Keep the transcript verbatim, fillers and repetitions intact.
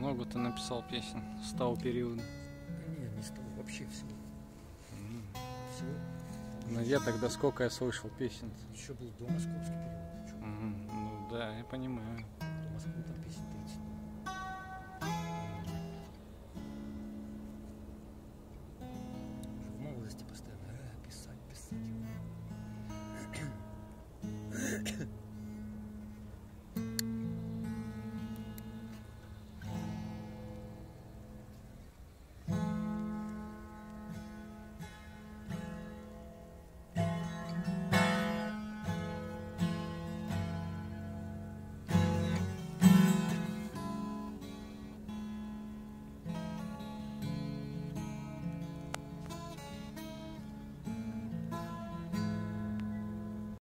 Много ты написал песен с того периода. Да нет, не с того, вообще всего. Mm. Всего. Ну я тогда сколько я слышал песен. Еще был до московский период. Mm. Ну да, я понимаю. До Москвы там песен тридцать.